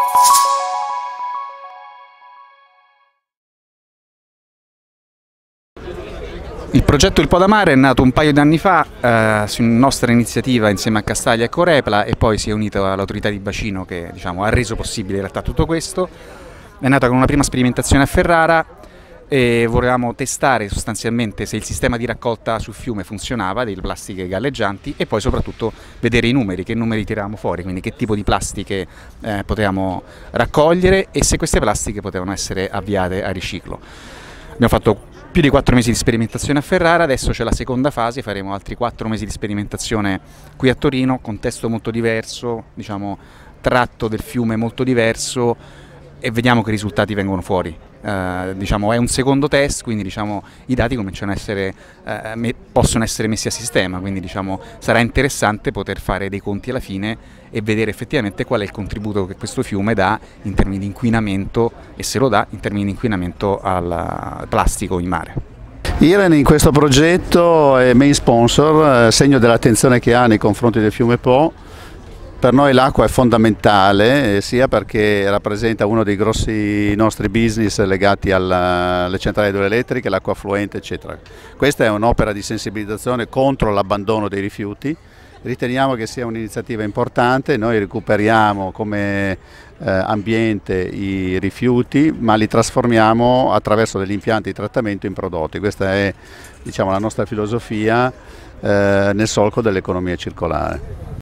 Il progetto Il Podamare è nato un paio di anni fa su nostra iniziativa insieme a Castaglia e Corepla, e poi si è unito all'autorità di bacino che ha reso possibile in realtà tutto questo. È nata con una prima sperimentazione a Ferrara e volevamo testare sostanzialmente se il sistema di raccolta sul fiume funzionava delle plastiche galleggianti, e poi soprattutto vedere i numeri, che numeri tiravamo fuori, quindi che tipo di plastiche potevamo raccogliere e se queste plastiche potevano essere avviate a riciclo. Abbiamo fatto più di 4 mesi di sperimentazione a Ferrara, adesso c'è la seconda fase, faremo altri 4 mesi di sperimentazione qui a Torino, contesto molto diverso, tratto del fiume molto diverso, e vediamo che risultati vengono fuori. È un secondo test, quindi i dati cominciano a essere, possono essere messi a sistema, quindi sarà interessante poter fare dei conti alla fine e vedere effettivamente qual è il contributo che questo fiume dà in termini di inquinamento, e se lo dà in termini di inquinamento al plastico in mare. Iren in questo progetto è main sponsor, segno dell'attenzione che ha nei confronti del fiume Po. Per noi l'acqua è fondamentale, sia perché rappresenta uno dei grossi nostri business legati alle centrali idroelettriche, l'acqua affluente eccetera. Questa è un'opera di sensibilizzazione contro l'abbandono dei rifiuti. Riteniamo che sia un'iniziativa importante, noi recuperiamo come ambiente i rifiuti, ma li trasformiamo attraverso degli impianti di trattamento in prodotti. Questa è la nostra filosofia nel solco dell'economia circolare.